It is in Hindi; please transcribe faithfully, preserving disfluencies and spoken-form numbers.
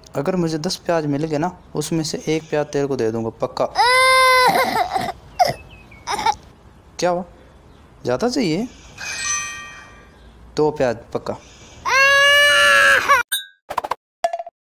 अगर मुझे दस प्याज मिल गए ना, उसमें से एक प्याज तेरे को दे दूंगा पक्का। क्या हुआ, ज़्यादा चाहिए? दो प्याज पक्का।